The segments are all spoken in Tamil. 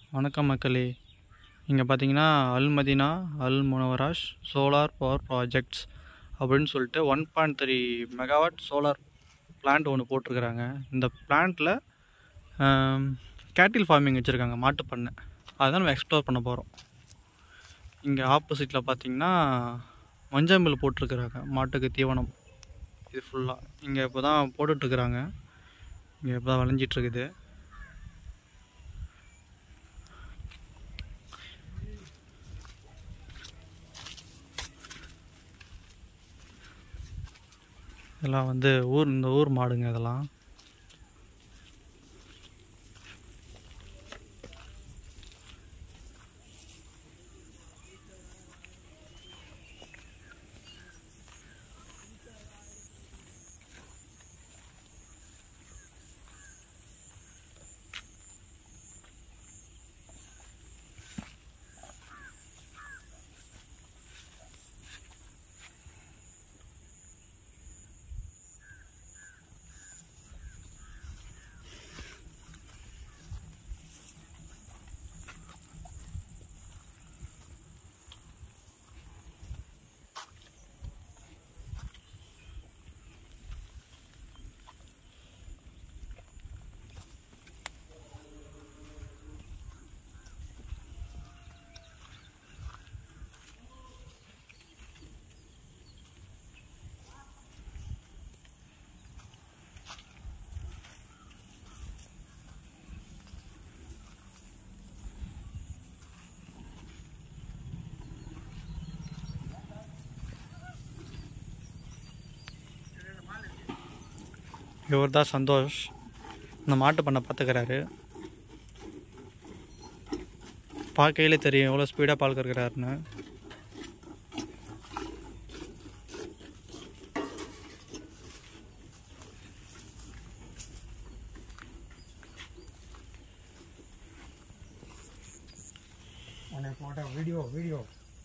வணக்கம் மக்களே. இங்கே பார்த்தீங்கன்னா Al Madina Al Munawara solar power projects அப்படின்னு சொல்லிட்டு 1.3 மெகாவாட் சோலார் பிளான்ட் ஒன்று போட்டிருக்கிறாங்க. இந்த பிளான்ட்டில் கேட்டில் ஃபார்மிங் வச்சுருக்காங்க, மாட்டு பண்ணை. அதுதான் நம்ம எக்ஸ்ப்ளோர் பண்ண போகிறோம். இங்கே ஆப்போசிட்டில் பார்த்தீங்கன்னா மஞ்சள் மில் போட்டிருக்கிறாங்க, மாட்டுக்கு தீவனம். இது ஃபுல்லாக இங்கே இப்போ தான் போட்டுட்ருக்குறாங்க. இங்கே இப்போ தான் விளைஞ்சிட்ருக்குது. இதெல்லாம் வந்து இந்த ஊர் மாடுங்க இதெல்லாம். இவர் தான் சந்தோஷ், இந்த மாட்டு பண்ணை பார்த்துக்கிறாரு. பார்க்கையிலே தெரியும் எவ்வளோ ஸ்பீடாக பால் கறக்கிறாருன்னு. வீடியோ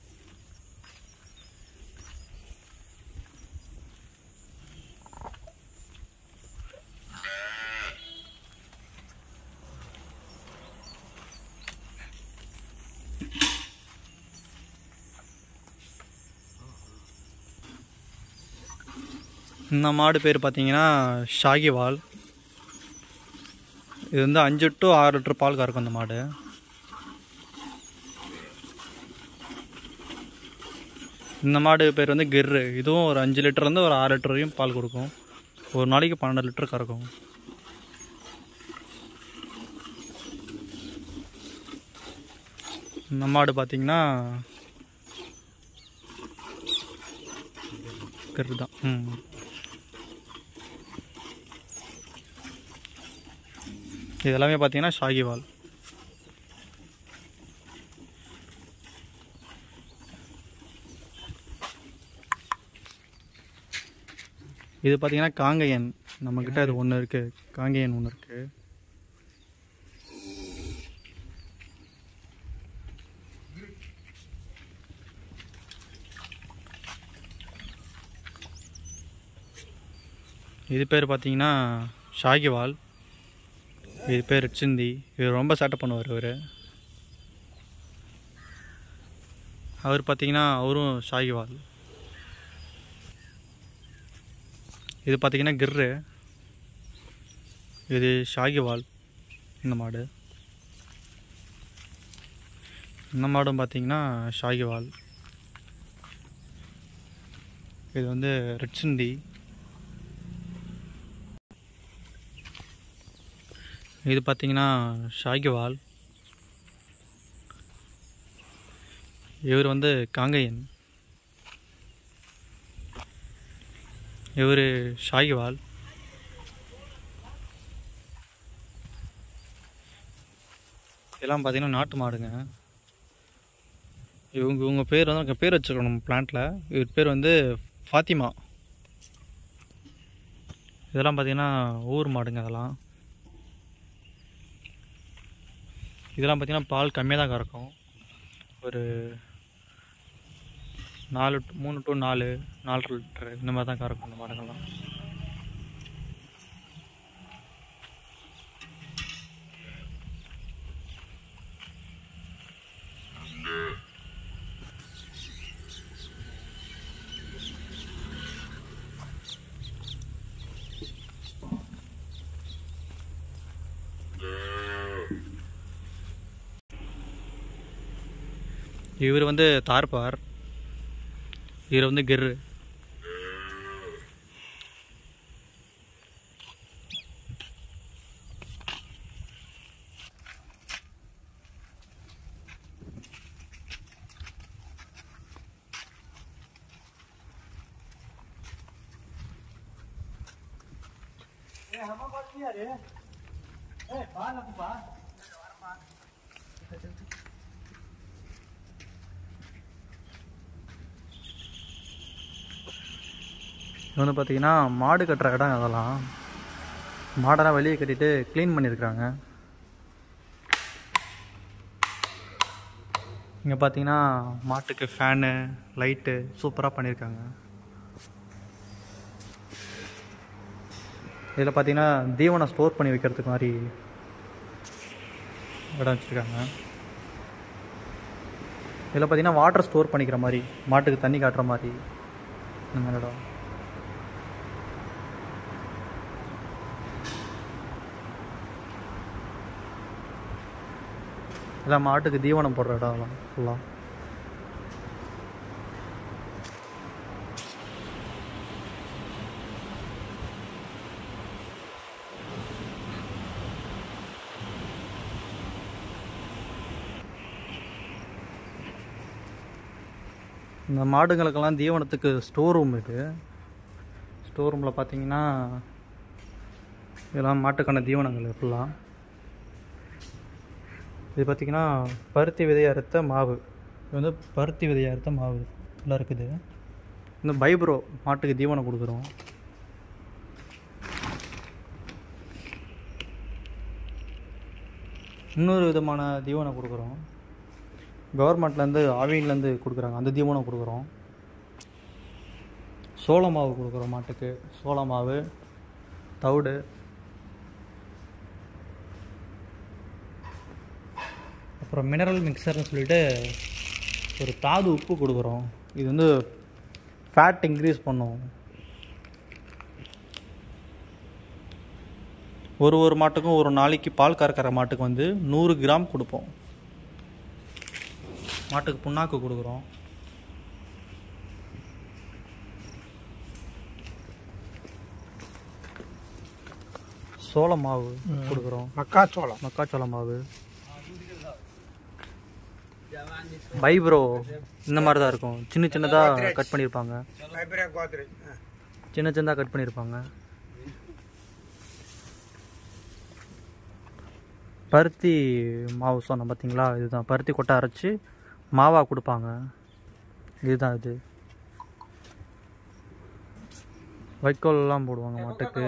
இந்த மாடு பேர் பார்த்தீங்கன்னா ஷாகிவால். இது வந்து 5 to 6 லிட்டர் பால் கறக்கும் இந்த மாடு. இந்த மாடு பேர் வந்து கிர்ரு. இதுவும் ஒரு 5 லிட்டர்லேருந்து ஒரு 6 லிட்டர் வரையும் பால் கொடுக்கும். ஒரு நாளைக்கு 12 லிட்டர் கறக்கும். இந்த மாடு பார்த்தீங்கன்னா கிர்ரு தான். இதெல்லாமே பார்த்தீங்கன்னா ஷாகிவால். இது பார்த்தீங்கன்னா காங்கேயன். நம்மக்கிட்ட அது ஒன்று இருக்குது, காங்கேயன் ஒன்று இருக்குது. இது பேர் பார்த்தீங்கன்னா ஷாகிவால். இது பேர் ரெட்சிந்தி. இவர் ரொம்ப சேட்டை பண்ணுவார். அவர் பார்த்தீங்கன்னா அவரும் ஷாகிவால். இது பார்த்தீங்கன்னா கிர்ரு. இது ஷாகிவால். இந்த மாடும் பார்த்தீங்கன்னா ஷாகிவால். இது வந்து ரெட்சிந்தி. இது பார்த்தீங்கன்னா ஷாகிவால். இவர் வந்து காங்கேயன். இவர் ஷாகிவால். இதெல்லாம் பார்த்தீங்கன்னா நாட்டு மாடுங்க. இவங்க பேர் வந்து பேர் வச்சுருக்கோம் நம்ம பிளான்ட்டில். இவர் பேர் வந்து ஃபாத்திமா. இதெல்லாம் பார்த்தீங்கன்னா ஊர் மாடுங்க. இதெல்லாம் பார்த்தீங்கன்னா பால் கம்மியாக தான் கறக்கும். ஒரு 3 to 4 4.5 லிட்டர் இந்த மாதிரி தான் கறக்கும் இந்த மாடுங்கள்லாம். இவர் வந்து தார்பார், இவர் வந்து கெர்ரு. இது வந்து பார்த்தீங்கன்னா மாடு கட்டுற இடம். அதெல்லாம் மாடெல்லாம் வெளியே கட்டிட்டு க்ளீன் பண்ணியிருக்கிறாங்க. இங்கே பார்த்தீங்கன்னா மாட்டுக்கு ஃபேனு லைட்டு சூப்பராக பண்ணியிருக்காங்க. இதில் பார்த்தீங்கன்னா தீவனம் ஸ்டோர் பண்ணி வைக்கிறதுக்கு மாதிரி இடம் வச்சுருக்காங்க. இதில் பார்த்தீங்கன்னா வாட்டர் ஸ்டோர் பண்ணிக்கிற மாதிரி, மாட்டுக்கு தண்ணி காட்டுற மாதிரி இந்த மாதிரி இடம். எல்லாம் மாட்டுக்கு தீவனம் போடுற இடம் ஃபுல்லாக. இந்த மாடுங்களுக்கெல்லாம் தீவனத்துக்கு ஸ்டோர் ரூம் இருக்குது. ஸ்டோர் ரூமில் பார்த்தீங்கன்னா இதெல்லாம் மாட்டுக்கான தீவனங்கள் ஃபுல்லாக. இது பார்த்திங்கன்னா பருத்தி விதையை அறுத்த மாவு. இது வந்து பருத்தி விதையை அறுத்த மாவு ஃபுல்லாக இருக்குது. இந்த பைப்ரோ மாட்டுக்கு தீவனம் கொடுக்குறோம். இன்னொரு விதமான தீவனம் கொடுக்குறோம். கவர்மெண்ட்லேருந்து ஆவின்லேருந்து கொடுக்குறாங்க, அந்த தீவனம் கொடுக்குறோம். சோள மாவு கொடுக்குறோம் மாட்டுக்கு. சோள மாவு, தவிடு, அப்புறம் மினரல் மிக்சர்னு சொல்லிட்டு ஒரு தாது உப்பு கொடுக்குறோம். இது வந்து ஃபேட் இன்க்ரீஸ் பண்ணும். ஒரு மாட்டுக்கும் ஒரு நாளைக்கு பால் கறக்கிற மாட்டுக்கு வந்து 100 கிராம் கொடுப்போம். மாட்டுக்கு புண்ணாக்கு கொடுக்குறோம். சோள மாவு கொடுக்குறோம். மக்காச்சோள மாவு, பைப்ரோ இந்த மாதிரி தான் இருக்கும். சின்ன சின்னதாக கட் பண்ணியிருப்பாங்க. சின்ன சின்னதாக கட் பண்ணியிருப்பாங்க. பருத்தி மாவு சொன்னோம் பார்த்தீங்களா, இதுதான் பருத்தி கொட்டை அரைச்சி மாவாக கொடுப்பாங்க. இதுதான் இது. வைக்கோல்லாம் போடுவாங்க மாட்டுக்கு.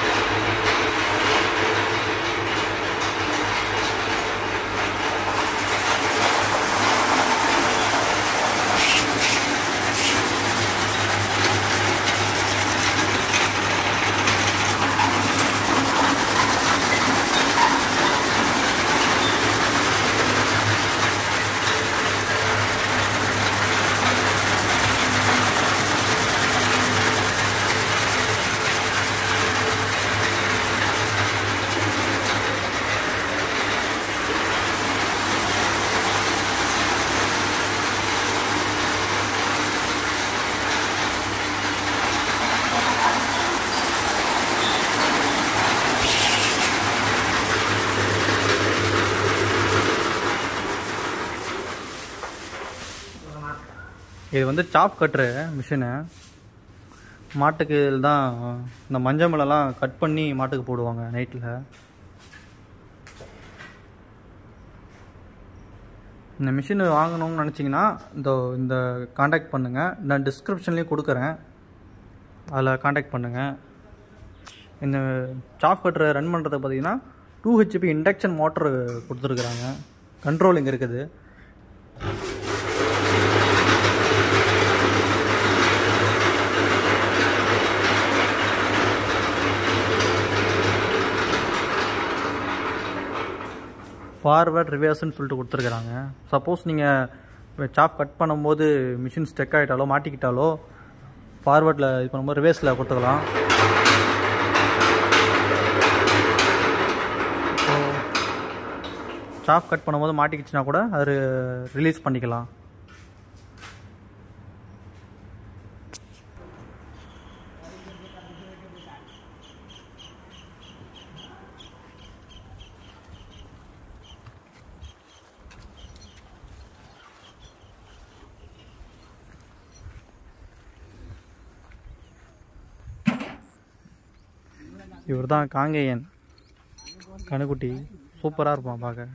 இது வந்து சாப் கட்டுற மிஷினு. மாட்டுக்கு இதில் தான் இந்த மஞ்சள் மிளலாம் கட் பண்ணி மாட்டுக்கு போடுவாங்க நைட்டில். இந்த மிஷின் வாங்கணும்னு நினச்சிங்கன்னா இந்த காண்டாக்ட் பண்ணுங்கள். நான் டிஸ்கிரிப்ஷன்லேயும் கொடுக்குறேன், அதில் காண்டாக்ட் பண்ணுங்கள். இந்த சாப் கட்டுற ரன் பண்ணுறதை பார்த்தீங்கன்னா 2 HP இண்டக்ஷன் மோட்டர் கொடுத்துருக்குறாங்க. கண்ட்ரோல் இங்கே இருக்குது. ஃபார்வர்ட் ரிவர்ஸ்ன்னு சொல்லிட்டு கொடுத்துருக்குறாங்க. சப்போஸ் நீங்கள் சாப் கட் பண்ணும்போது மிஷின் ஸ்டெக் ஆகிட்டாலோ மாட்டிக்கிட்டாலோ ஃபார்வர்டில் இது பண்ணும்போது ரிவர்ஸில் கொடுத்துக்கலாம். ஸோ சாப் கட் பண்ணும்போது மாட்டிக்கிச்சுன்னா கூட அது ரிலீஸ் பண்ணிக்கலாம். இவர் தான் காங்கேயன் கணுக்குட்டி. சூப்பராக இருப்பான் பார்க்க.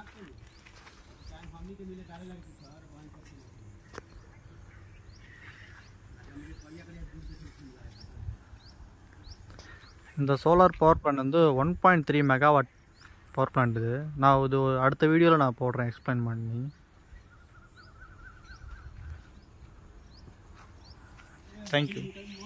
இந்த சோலார் பவர் பிளான்ட் வந்து 1.3 மெகாவாட் பவர் பிளான்ட். இது நான் இது அடுத்த வீடியோவில் நான் போடுறேன் எக்ஸ்பிளைன் பண்ணி. தேங்க்யூ.